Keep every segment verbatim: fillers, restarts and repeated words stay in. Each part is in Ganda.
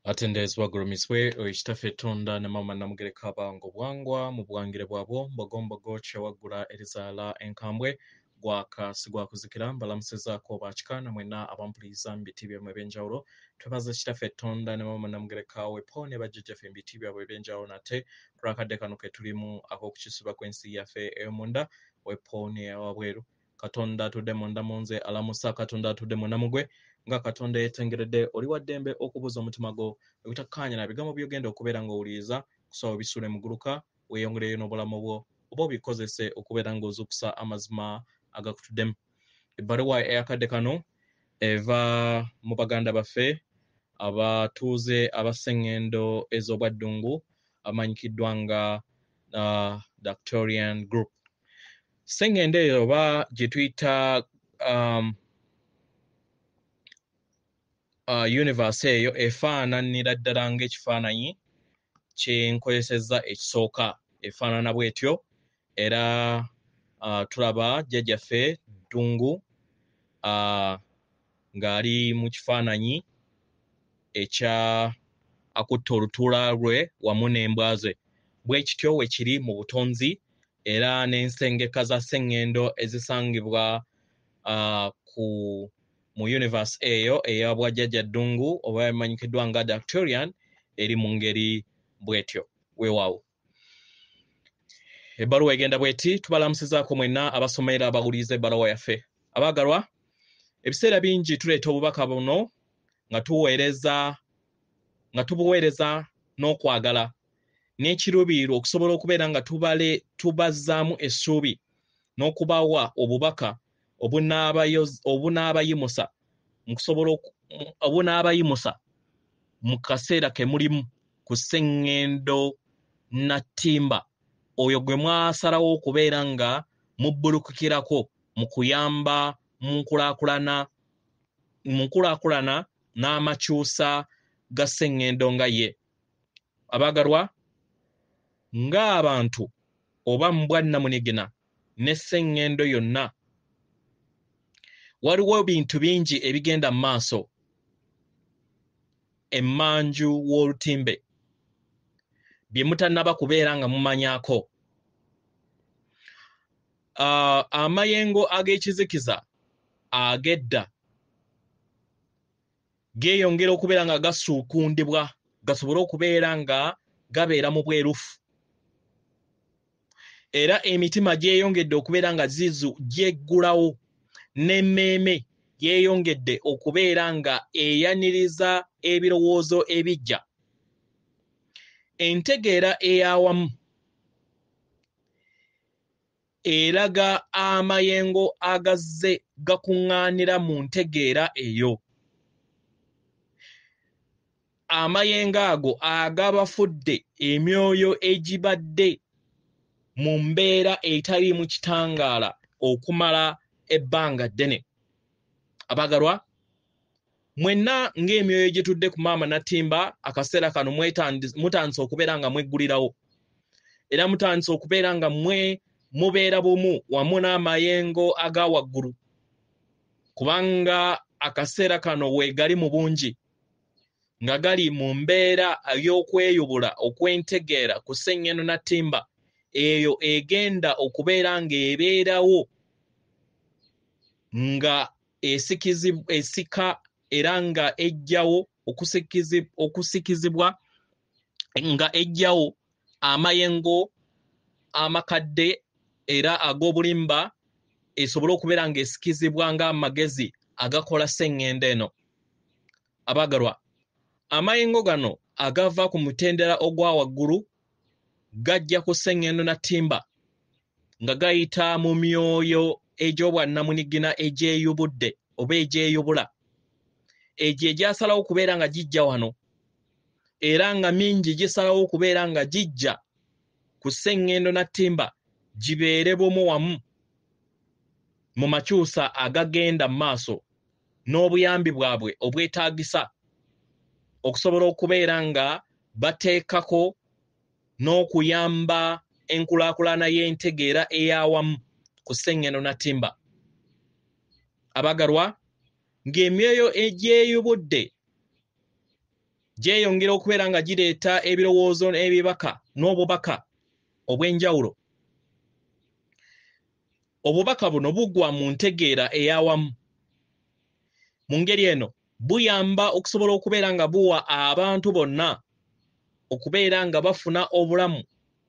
Atendezwa gurumiswe oishitafe tonda ne mama namugereka bango bwangwa mu bwangire bwabo mbogomba gocha wagura erizala enkambwe gwaka sigwa kuzikira mbalamuseza ko bachikana mwena abampuliza mbitibye mu benjawro tubaza chitafe tonda ne mama namugereka we pone bajeje fe mbitibye mu benjawro nate turakade kanuke tulimu ako kuchisiba kwensi yafe emunda we pone awabweru katonda tudemonda monze alamusa katonda tudemona mugwe nga katonda yetengerede oli waddembe okubuza omutima go ebitakanya na bigambo byogenda okubeera nga owuliriza kusaba bisule muguluka weeyongereyo n'obulamu bwo oba obikozese okubeera nga ozukusa amazima agakutuddemu. Ebbaluwa eyakadde kano eva mu baganda baffe abatuuze aba Sengendo ez'obwa Ddungu amanyikiddwa nga uh, Dactorian Group. Sengendo eyo oba gye tuyita um, Uh, universe eyo efaananira ddala ng'ekifaananyi kyenkozesezza ekisooka efaanana bw'etyo era uh, tulaba jjajjaffe Ddungu uh, ng'ali mu kifaananyi ekya akutte olutuula lwe wamu n'embwa ze bwe kityo we kiri mu butonzi era n'ensengeka za Sengendo ezisangibwa uh, ku mu universe eyo eya bwajjajja Ddungu oba emanyikiddwa nga Dactorian eri mu ngeri bwetyo weewaawo. Ebbaluwa egenda bweti tubalamusizaako mwenna abasomera abawuliriza ebbaluwa yaffe abaagalwa ebiseera bingi tuleeta obubaka buno nga tuweereza nga tubuweereza n'okwagala n'ekiruubirirwa okusobola okubeera nga tubale tubazzaamu essuubi n'okubawa obubaka obunaabayimusa mukusobola obunaabayimusa mu kaseera ke mulimu ku Sengendo nattimba oyo gwe mwasalawo okubeera nga mubbulukukirako mu kuyamba mu nkulaakulana mu nkulaakulana n'amakyusa ga Sengendo nga ye. Abaagalwa ng'abantu oba mu bwannamunigina ne Sengendo yonna waliwo bintu bingi ebigenda mu maaso emmanju w'olutimbe bye mutannaba kubeera nga mumanyako. Uh, amayengo ag'ekizikiza ag'edda geeyongera okubeera nga gasuukundibwa gasobole okubeera nga gabeera mu bwerufu era emitima gyeyongedde okubeera nga zizu gyeggulawo n'emmeeme yeeyongedde okubeera nga eyaniriza ebirowoozo ebijja. Entegeera ey'awamu eraga amayengo agazze gakuŋŋaanira mu ntegeera eyo. Amayengo ago agabafudde emyoyo egibadde mu mbeera etaliimu kitangaala okumala ebbanga ddene. Abaagalwa mwenna ng'emyoyo gye tudde ku maama nattimba akaseera kano mutandise okubeera nga mweggulirawo era mutandise okubeera nga mwe mubeera bumu wamu n'amayengo aga waggulu kubanga akaseera kano weegali mu bungi nga gali mu mbeera y'okweyubula okwentegeera ku Sengendo nattimba eyo egenda okubeera ng'ebeerawo nga esikizibwa esika era nga ejjawo okusikizibwa nga ejjawo amayengo amakadde era ag'obulimba esobole okubeera nga esikizibwa ng'amagezi agakola Sengendo eno. Abaagalwa amayengo gano agava ku mutendera ogwa waggulu gajja ku Sengendo nattimba nga gayita mu myoyo egy'obwannamunigina egyeyubudde oba egyeyubula egyo egyasalawo okubeera nga gijja wano era nga mingi gisalawo okubeera nga gijja ku Sengendo nattimba gibeere bumu wamu mu makyusa agagenda mu maaso n'obuyambi bwabwe obwetaagisa okusobola okubeera nga bateekako n'okuyamba enkulaakulana y'entegeera ey'awamu ku Sengendo nattimba. Abaagalwa ng'emyoyo egyeyubudde gyeyongera okubeera nga gireeta ebirowoozo ebibaka n'obubaka obw'enjawulo. Obubaka buno bugwa mu ntegeera ey'awamu. Mu ngeri eno buyamba okusobola okubeera nga buwa abantu bonna okubeera nga bafuna obulamu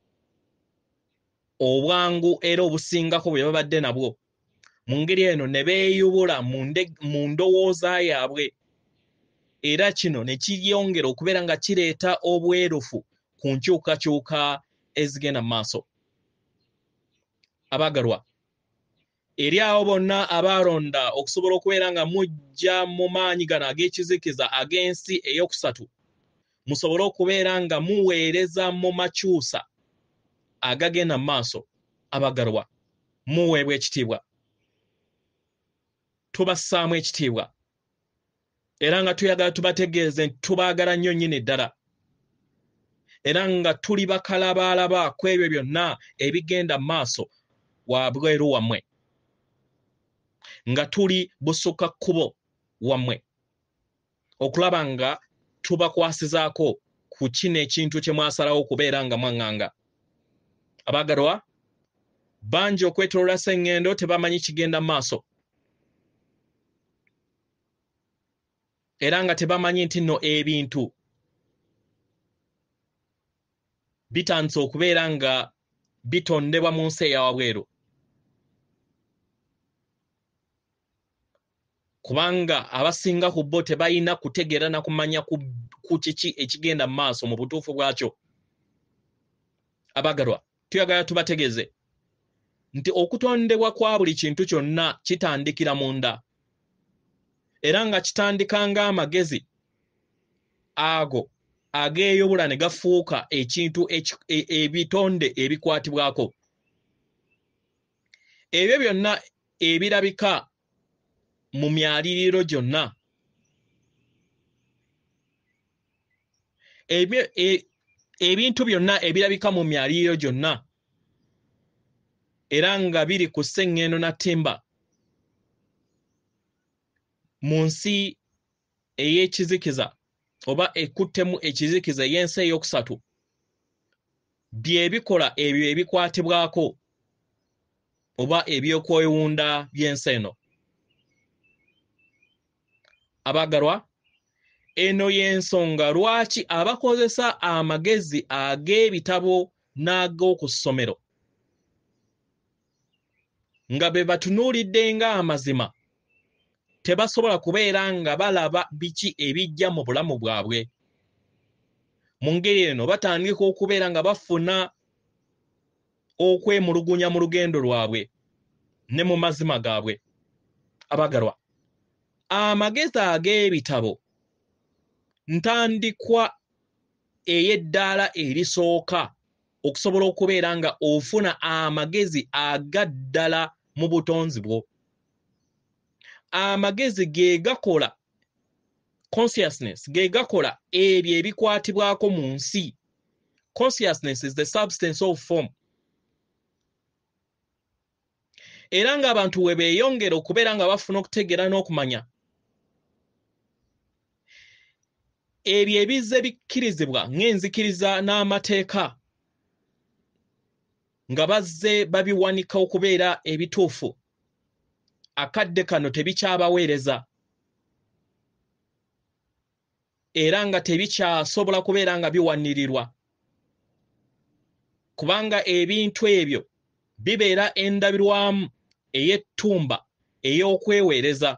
obwangu era obusingako bwe babadde nabwo. Mu ngeri eno ne beeyubula mu ndowooza yaabwe, era kino ne kiyongera okubeera nga kireeta obwerufu ku nkyukakyuka ezigenda mu maaso. Abaagalwa, eri abo bonna abaalonda okusobola okubeera nga mujja mu maanyi gano ag'ekizikiza ag'ensi ey'okusatu, musobole okubeera nga muweereza mu makyusa agagenda mu maaso. Abaagalwa, muweebwa ekitiibwa, tubassaamu ekitiibwa, era nga tuyagala tubategeeze nti tubaagala nnyo nnyini ddala, era nga tuli bakalabaalaba ku ebyo byonna ebigenda mu maaso wabweru wammwe, nga tuli busukka kkubo wammwe, okulaba nga tubakwasizaako ku kino ekintu kye mwasalawo okubeera nga mwaŋŋanga. Abaagalwa, bangi okwetooloola Sengendo tebamanyi kigenda mu maaso, era nga tebamanyi nti nno ebintu bitandise okubeera nga bitondebwa mu nsi eya wabweru, kubanga abasinga ku bo tebalina kutegeera na kumanya ku, ku kiki ekigenda mu maaso mu butuufu bwakyo. Abaagalwa, tuyagala tubategeeze nti okutondebwa kwa buli kintu kyonna kitandikira munda, era nga kitandika ng'amagezi ago ageeyobula ne gafuuka ekintu ebitonde ebikwatibwako. Ebyo byonna ebirabika mu myaliriro gyonna, ebyo ebintu byonna ebirabika mu myaliriro gyonna era nga biri ku Sengendo na Ttimba mu nsi ey'ekizikiza oba ekuttemu ekizikiza y'ensi ey'okusatu, bye bikola ebyo ebikwatibwako oba ebyokwewunda by'ensi eno. Abaagalwa, eno y'ensonga lwaki abakozesa amagezi ag'ebitabo n'ag'oku ssomero nga be batunuulidde ng'amazima tebasobola kubeera nga balaba biki ebijja mu bulamu bwabwe. Mu ngeri eno batandika okubeera nga bafuna okwemulugunya mu lugendo lwabwe ne mu mazima gaabwe. Abaagalwa, amagezi ag'ebitabo ntandikwa ey'eddaala erisooka okusobola okubeera nga ofuna amagezi agaddala mu butonzi bwo. Amagezi ge gakola consciousness, ge gakola ebyo ebikwatibwako mu nsi. Consciousness is the substance of form. Era ng'abantu we beeyongera okubeera nga bafuna okutegeera n'okumanya ebyo ebizze bikkirizibwa ng'enzikiriza n'amateeka, nga bazze babiwanika okubeera ebituufu, akadde kano tebikyabaweereza era nga tebikyasobola kubeera nga biwanirirwa, kubanga ebintu ebyo bibeera endabirwamu ey'ettumba ey'okweweereza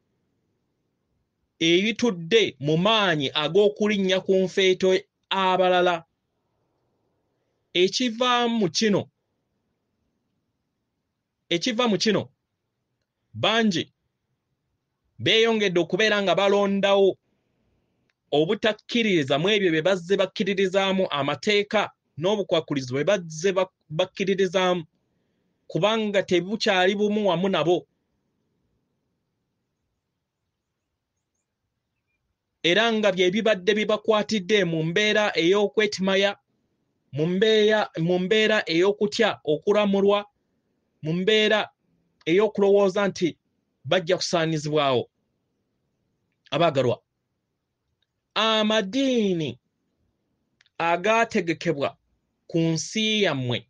ebitudde mu maanyi ag'okulinnya ku nfeeto abalala. Ekiva mu kino ekiva mu kino bangi beeyongedde okubeera nga balondawo obutakkiririza mu ebyo bye bazze bakkiririzaamu, amateeka n'obukwakkulizo bwe bazze bakkiririzaamu, kubanga tebukyali bumu wamu nabo, era nga bye bibadde bibakwatidde mu mbeera ey'okwetimaya, mu mbeera mu mbeera ey'okutya okulamulwa, mu mbeera ey'okulowooza nti bajja kusaanyizibwawo. Abaagalwa, amadiini agaategekebwa ku nsi yammwe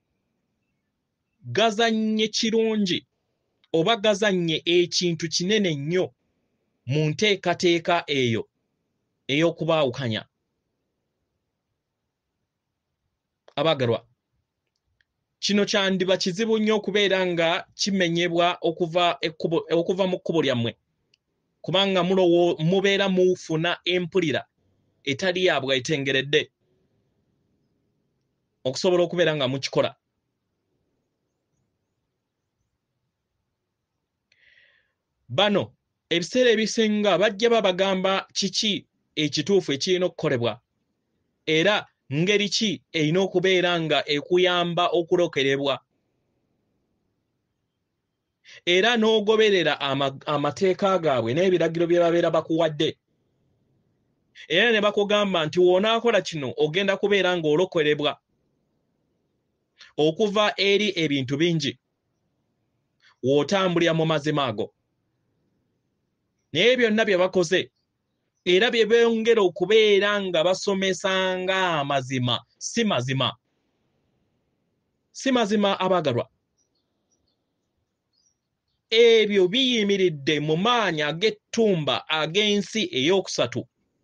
gazannye kirungi oba gazannye ekintu kinene nnyo mu nteekateeka eyo ey'okubaawukanya. Abagalwa, kino kyandiba kizibu nnyo okubeera nga kimenyebwa okuva ekkubo okuva mu kkubo lyammwe, kubanga mulowo mubeera mufuna empulira etali ya bwetengeredde okusobola okubeera nga mukikola. Bano ebiseera ebisinga bajja babagamba kiki ekituufu ekirina okukolebwa era ngeri ki erina okubeera nga ekuyamba okulokerebwa, era n'ogoberera ama, amateeka gaabwe n'ebiragiro bye babeera bakuwadde, era ne bakugamba nti wonaakola kino ogenda kubeera ng'olokerebwa okuva eri ebintu bingi w'otambulira mu mazima ago. Naye byonna bye bakoze era bye bongera okubeera nga basomesanga amazima si mazima. Si mazima abagalwa. Ebyo biyimiridde mu maanyi ag'ettumba ag'ensi ey'okusatu.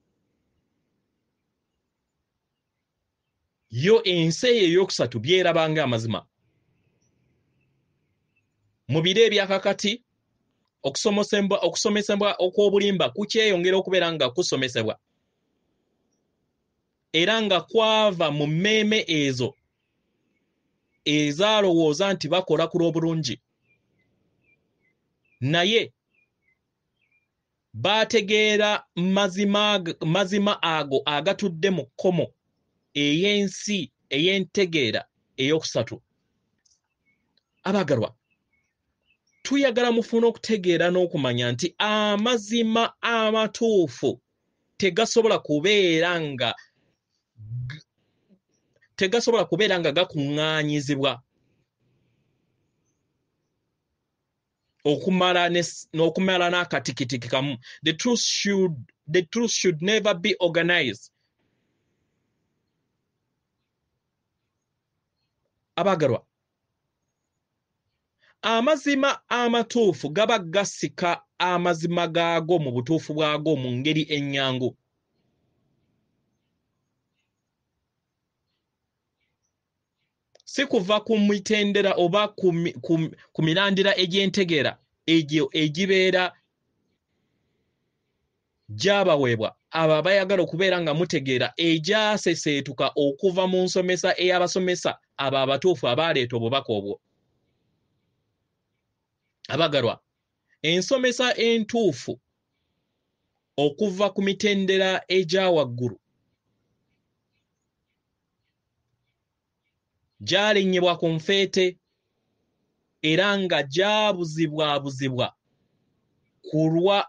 Yo ensi eyo ey'okusatu byerabanga amazima. Mu biro ebyakakati okusomesebwa okusomesebwa okw'obulimba kukyeyongera okubeera nga kusomesebwa era nga kwava mu mmeeme ezo ezaalowooza nti bakola ku lw'obulungi, naye baategeera mazima mazima ago agatudde mu kkomo ey'ensi ey'entegeera ey'okusatu. Abagalwa, tuyagala mufuna okutegeera n'okumanya nti amazima amatuufu tegasobola kubeera nga tegasobola kubeera nga gakuŋŋaanyizibwa okumala n'okumala n'akatikitiki kamu. The truth should, the truth should never be organized. Abagalwa, amazima amatuufu gaba gasika amazima gaago mu butuufu bwago mu ngeri ennyangu. Si kuva ku mitendera oba ku, ku, ku mirandira egy'entegeera egyo egibeera gyabaweebwa abo abayagala okubeera nga mutegeera egyaseseetuka okuva mu nsomesa ey'abasomesa abo abatuufu abaaleeta obubaka obwo. Abagalwa, ensomesa entuufu okuva ku mitendera egya waggulu gyalinnyibwa ku nfeete era nga gyabuzibwabuzibwa ku lwa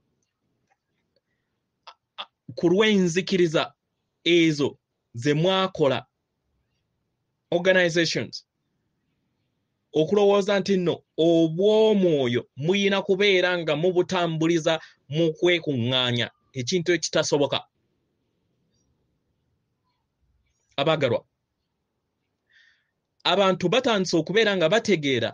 ku lw'enzikiriza ezo ze mwakola organizations, okulowooza nti nno obw'omwoyo muyina kubeera nga mubutambuliza mu kwekuŋŋaanya, ekintu ekitasoboka. Abagalwa, abantu batandise okubeera nga bategeera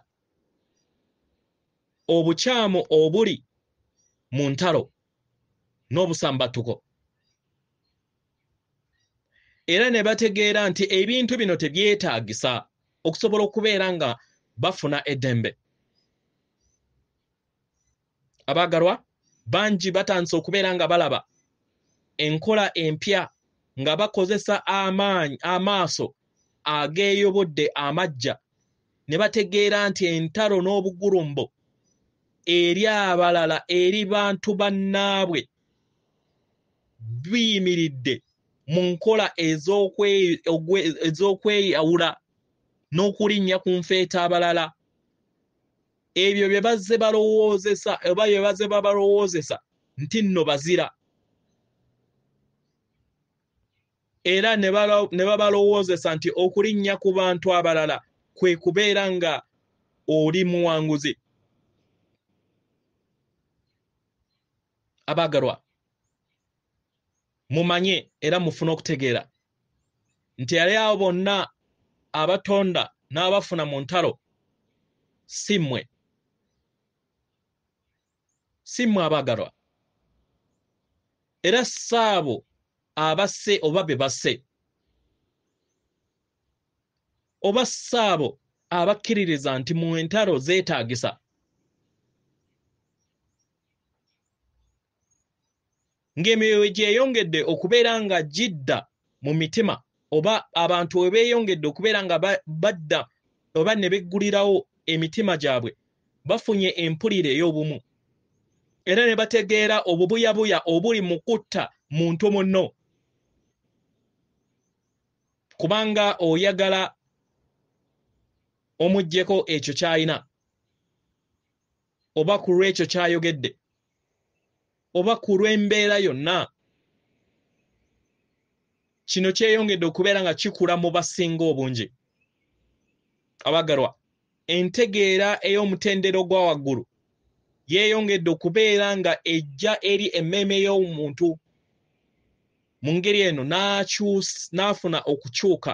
obukyamu obuli mu ntalo n'obusambatuko, era ne bategeera nti ebintu bino tebyetaagisa okusobola okubeera nga bafuna eddembe. Abagalwa, bangi batandise okubeera nga balaba enkola empya nga bakozesa amaanyi amaaso ageeyobodde amajja, ne bategeera nti entalo n'obugulumbo eri abalala eri bantu bannaabwe biyimiridde mu nkola ez'okweyawula n'okulinnya ku nfeete abalala. Ebyo bye bazze balowoozesa oba bye bazze babalowoozesa nti nno bazira, era ne babalowoozesa nti okulinnya ku bantu abalala kwe kubeera nga oli muwanguzi. Abagalwa, mumanye era mufuna okutegeera nti yali abo bonna abatonda n'abafuna mu ntalo si mmwe si mmwe abaagalwa era saabo abasse oba be basse oba saabo abakkiririza nti mu entalo zeetaagisa ng'emyoyo gyeyongedde okubeera nga gidda mu mitima oba abantu we beeyongedde okubeera nga badda oba ne beggulirawo emitima gyabwe bafunye empulire ey'obumu era ne bategeera obubuyabuya obuli mu kutta muntu munno kubanga oyagala omuggyeko ekyo ky'alina oba ku lw'ekyo ky'ayogedde oba ku lw'embeera yonna kino kyeyongedde okubeera nga kikula mu basinga obungi abagalwa entegeera ey'omutendero gwa waggulu yeeyongedde okubeera nga ejja eri emmeeme y'omuntu mu ngeri eno n'afuna okukyuka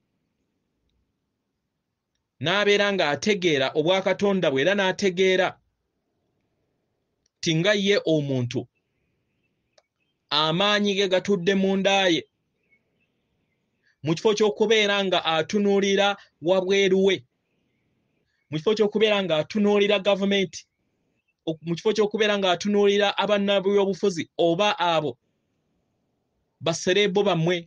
n'abeera nga ategeera obwakatonda bwe era n'ategeera ti nga ye omuntu amaanyi ge gatudde mu nda ye mu kifo ky'okubeera nga atunuulira wabweru we mu kifo ky'okubeera nga atunuulira gavumenti mu kifo ky'okubeera nga atunuulira abannabyobufuzi oba abo basereebo bammwe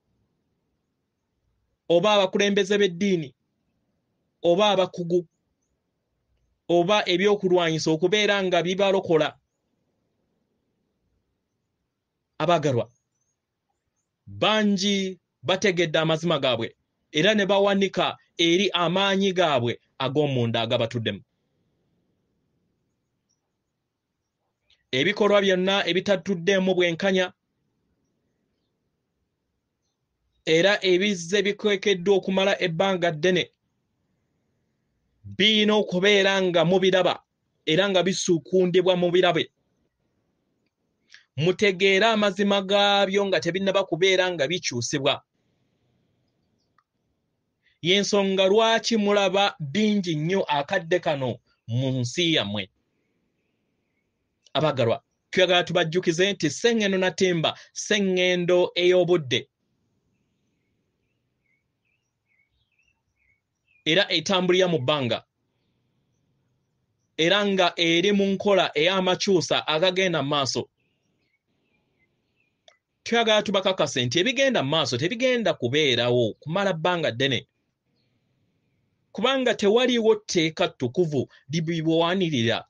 oba abakulembeze b'eddiini oba abakugu oba ebyokulwanyisa okubeera nga bibalokola abagalwa bangi bategedde amazima gaabwe era ne bawanika eri amaanyi gaabwe ag'omunda agabatuddemu ebikolwa byonna ebitatuddeemu bwenkanya era ebizze bikwekeddwa okumala ebbanga ddene birina okubeera nga mubiraba era nga bisuukundibwa mu birabe mutegeere amazima gaabyo nga tebinnaba kubeera nga bikyusibwa y'ensonga lwaki mulaba bingi nnyo akadde kano mu nsi yammwe abagalwa tuyagala tubajjukize nti Sengendo na Timba Sengendo ey'obudde era etambulira mu bbanga era nga eri mu nkola ey'amakyusa agagenda mu maaso tuyagala tubakakase nti ebigenda mu maaso tebigenda kubeerawo kumala bbanga ddene kubanga tewaliwo tteeka ttukuvu libiwanirira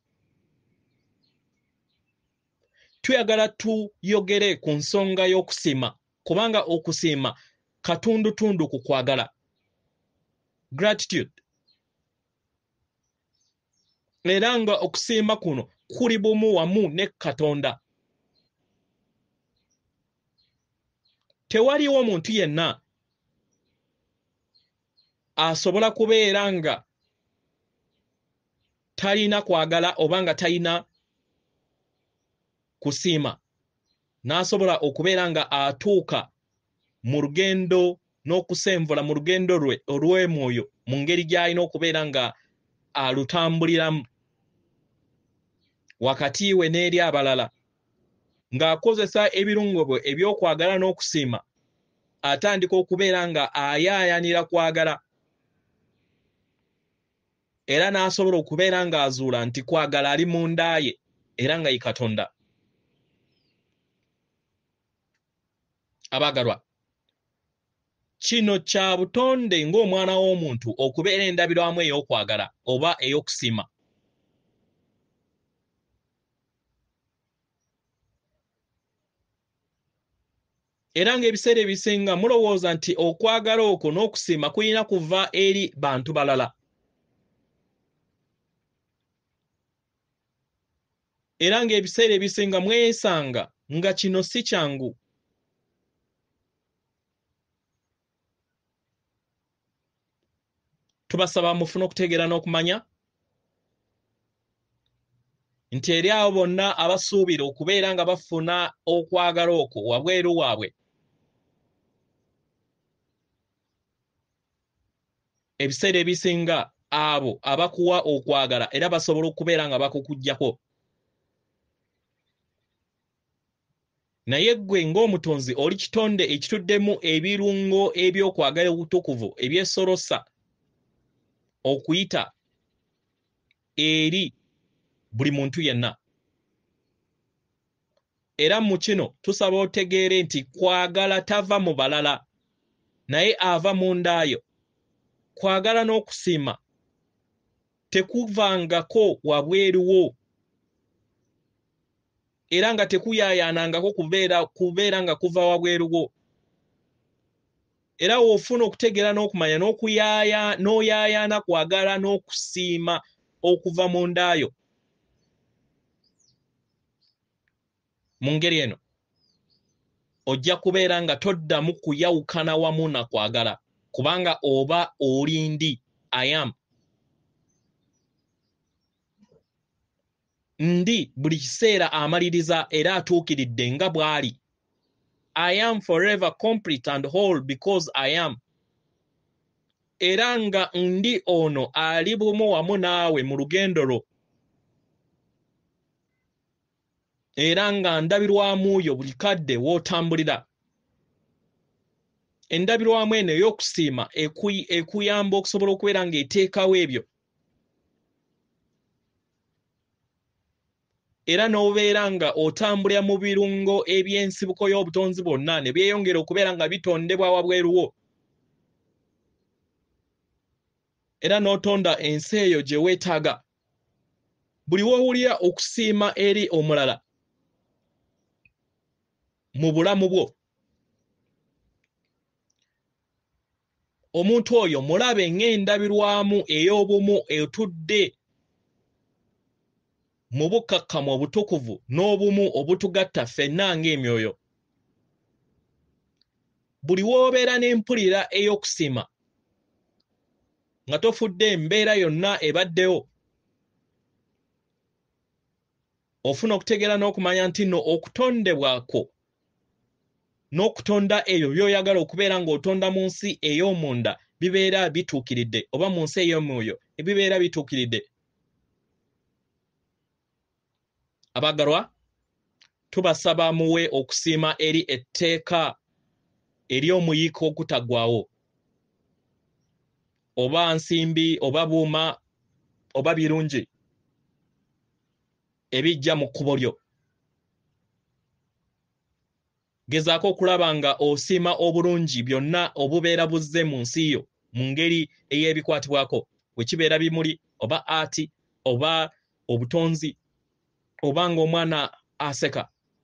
tuyagala tuyogere ku nsonga y'okusiima kubanga okusiima katundutundu ku kwagala gratitude era nga okusiima kuno kuli bumu wamu ne Katonda tewaliwo omuntu yenna asobola kubeera nga talina kwagala oba nga talina kusiima n'asobola okubeera nga atuuka mu lugendo n'okusenvula mu lugendo lwe olw'emwoyo mu ngeri gy'alina okubeera nga alutambuliramu wakati we n'eri abalala ng'akozesa ebirungo bwe ebyokwagala n'okusiima atandika okubeera nga ayaayanira kwagala era n'asobola okubeera ng'azuula nti kwagala ali mu nda ye era nga ye Katonda abagalwa kino kya butonde ng'omwana w'omuntu okubeera endabirwamu ey'okwagala oba ey'okusiima era ng'ebiseera ebisinga mulowooza nti okwagala okwo n'okusiima kulina kuva eri bantu balala era ng'ebiseera ebisinga mwesanga nga kino si kyangu tubasaba mufune okutegeera n'okumanya nti eri abo bonna abasuubira okubeera nga bafuna okwagala okwo wabweru waabwe ebiseera ebisinga abo abakuwa okwagala era basobola okubeera nga bakukujjako naye ggwe ng'omutonzi oli kitonde ekituddemu ebirungo ebyokwagala obutukuvu ebyesolosa okuyita eri buli muntu yenna era mu kino tusaba otegeere nti kwagala tava mu balala naye ava mu ndaayo kwagala n'okusiima tekuvangako wabweruwo era nga tekuyaayaanangako kubeera kubeera nga kuva wabweruwo era woofuna okutegeera n'okumanya n'okuyaaya n'oyaayaana kwagala n'okusiima okuva mu ndaayo mu ngeri eno ojja kubeera nga toddamu kuyawukana wamu na kwagala kubanga oba olindi I am ndi buli kiseera amaliriza era atuukiridde nga bw'ali I am forever complete and whole because I am era nga ndi ono ali bumu wamu naawe mu lugendo lwo era nga ndabirwamu yo buli kadde w'otambulira endabirwamu eno ey'okusiima ekuyamba okusobola okubeera ng'eteekawo ebyo era n'obeera nga otambulira mu birungo eby'ensibuko y'obutonzi bwonna ne byeyongera okubeera nga bitondebwa wabweruwo era n'otonda ensi eyo gye weetaaga buli w'owulira okusiima eri omulala mu bulamu bwo omuntu oyo mulabe ng'endabirwamu ey'obumu etudde mu bukkakkamu obutukuvu n'obumu obutugatta ffenna ng'emyoyo buli w'obeera n'empulira ey'okusiima nga tofudde embeera yonna ebaddewo ofuna okutegeera n'okumanya nti nno okutondebwako n'okutonda eyo by'oyagala okubeera ng'otonda mu nsi ey'omunda bibeera bituukiridde oba mu nsi ey'omwoyo ebibeera bituukiridde abagalwa tubasaba muwe okusiima eri etteeka ery'omuyiiko okutaggwaawo oba nsimbi oba buuma oba birungi ebijja mu kkubo lyo gezaako okulaba nga osiima obulungi byonna obubeera buzze mu nsi yo mu ngeri ey'ebikwatibwako bwe kibeera bimuli oba ati oba obutonzi oba ng'omwana aseka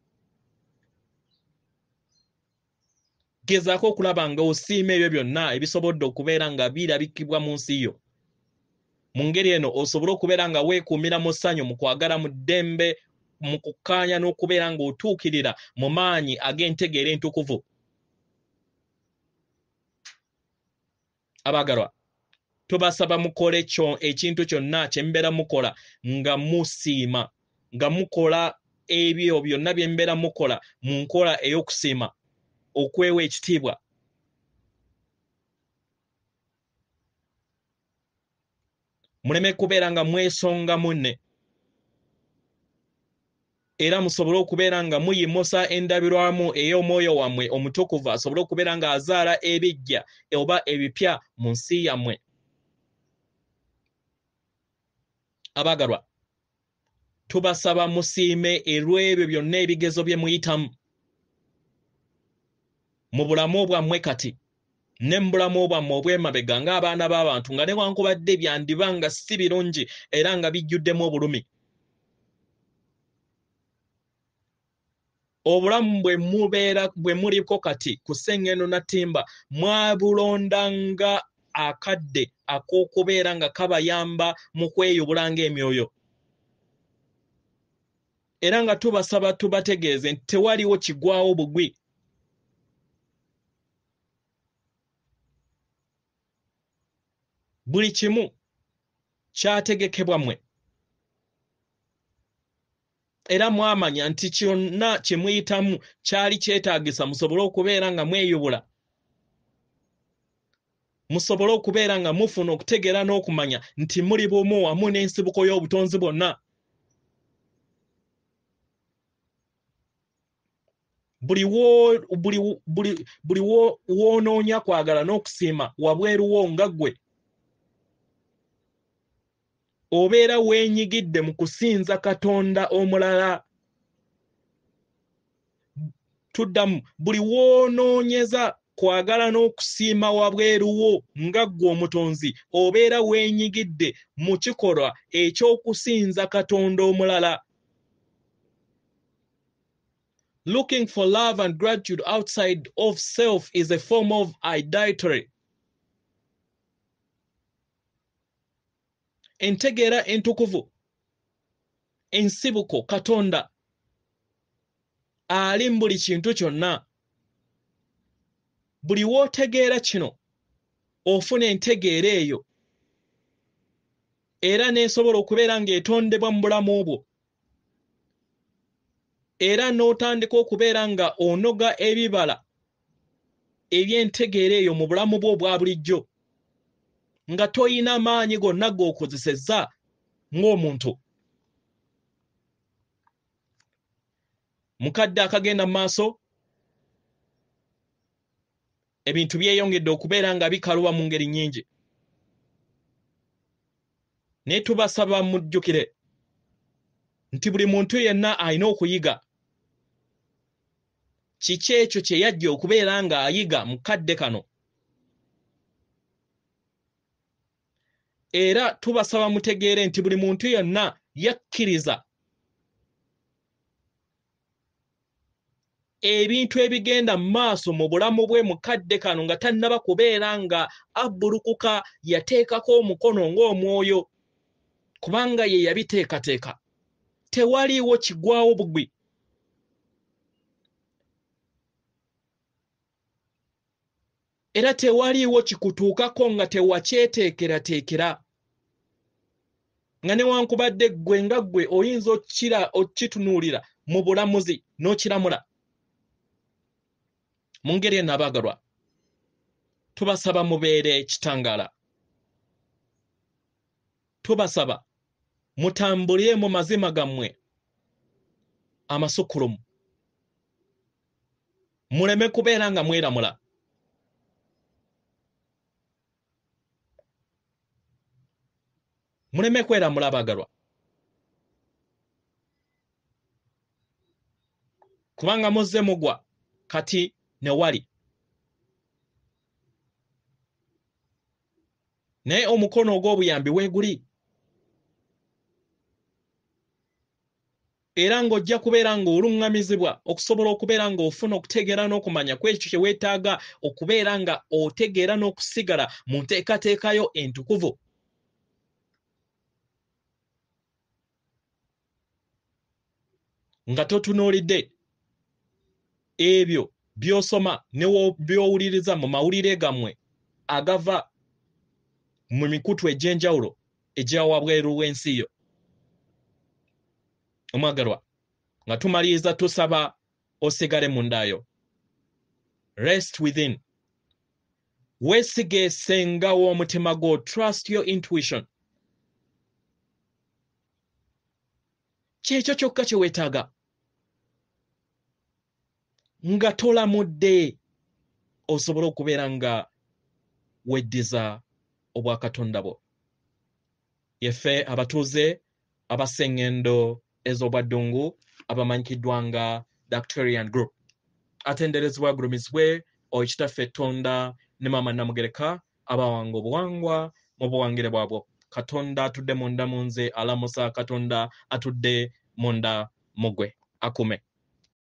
gezaako okulaba nga osiima ebyo byonna ebisobodde okubeera nga birabikibwa mu nsi yo mu ngeri eno osobole okubeera nga weekuumira mu ssanyu mu kwagala mu ddembe mu kukkaanya n'okubeera ng'otuukirira mu maanyi ag'entegeera entukuvu abagalwa tubasaba mukole kyo ekintu kyonna kye mbeera mukola nga musiima nga mukola ebyo byonna bye mbeera mukola mu nkola ey'okusiima okwewa ekitiibwa muleme kubeera nga mwesonga munne era musobole okubeera nga muyimusa endabirwamu ey'omwoyo wammwe omutukuvu asobole okubeera nga azaala ebijja oba ebipya mu nsi yammwe abagalwa tubasaba musiime erw'ebyo byonna ebigezo bye muyitamu mu bulamu bwammwe kati ne mu bulamu bwammwe obw'emabega ng'abaana b'abantu nga newankubadde byandiba nga si birungi era nga bijjuddemu obulumi obulamu bwe mubeera bwe muliko kati ku Sengendo na Ttimba mwabulondanga akadde ak'okubeera nga kabayamba mu kweyubula ng'emyoyo era nga tubasaba tubategeeze nti tewaliwo kigwawo bugwi buli kimu kyategekebwa mmwe era mwamanya nti kyonna kye muyitamu kyali kyetaagisa musobole okubeera nga mweyubula, musobole okubeera nga mufuna okutegeera n'okumanya nti muli bumu wamu n'ensibuko y'obutonzi bwonna. buli wo buli buli buli wo woonoonya kwagala n'okusiima wabweruwo nga ggwe obeera weenyigidde mu kusinza Katonda omulala. Tuddamu, buli woonoonyeza kwagala n'okusiima wabweruwo nga ggwe omutonzi obeera weenyigidde mu kikolwa eky'okusinza Katonda omulala. Looking for love and gratitude outside of self is a form of idolatry. Entegeera entukuvu, ensibuko Katonda ali mu buli kintu kyonna. Buli w'otegeera kino ofuna entegeera eyo era n'esobola okubeera ng'etondebwa mu bulamu bwo, era n'otandika okubeera nga onoga ebibala eby'entegeera eyo mu bulamu bwo obwa bulijjo nga toyina maanyi gonna g'okozesezza ng'omuntu. Mukadde akagenda mu maaso, ebintu byeyongedde okubeera nga bikaluba mu ngeri nnyingi. Naye tubasaba mujjukire nti buli muntu yenna alina okuyiga. Kiki ekyo kye yajja okubeera ng'ayiga mu kadde kano? Era tubasaba mutegeere nti buli muntu yenna yakkiriza ebintu ebigenda mu maaso mu bulamu bwe mu kadde kano nga tannaba kubeera nga abbulukuka yateekako omukono ng'omwoyo, kubanga ye yabiteekateeka. Tewaliiwo kigwawo bugwi. Era tewaliiwo kikutuukako nga tewakyeteekerateekera. Nga newankubadde ggwe nga ggwe oyinza okukira okitunuulira mu bulamuzi n'okiramula. Mu ngeri eno abaagalwa, tubasaba mubeere ekitangaala. Tubasaba mutambulire mu mazima gammwe amasukulumu. Muleme kubeera nga mweramula. Muleme kweramula abaagalwa. Kubanga muzze mugwa kati ne wali. Naye omukono ogw'obuyambi weeguli. Era ng'ojja kubeera ng'oluŋŋamizibwa okusobola okubeera ng'ofuna okutegeera n'okumanya ku ekyo kye weetaaga okubeera nga otegeera n'okusigala mu nteekateekayo entukuvu. Nga totunuulidde ebyo by'osoma ne by'owuliriza mu mawulire gammwe agava mu mikutu egy'enjawulo egya wabweru w'ensi yo. Omwagalwa, nga tumaliriza tusaba osigale mundaayo. Rest within. Weesige Ssenga w'omutima gwo. Trust your intuition. Kyekyo kyokka kye weetaaga. Nga tolamudde osobola okubeera nga weddiza obwakatonda bwo. Yeffe abatuuze aba Sengendo ez'obwa Ddungu abamanyikiddwa nga Bacterian Group. Atenderezebwa agulumizibwe Oweekitaffe Tonda ne Maama Namugereka abawanga obuwangwa mu buwangire bwabwo. Katonda atudde munda mu nze alamusa, Katonda atudde munda mu ggwe akume.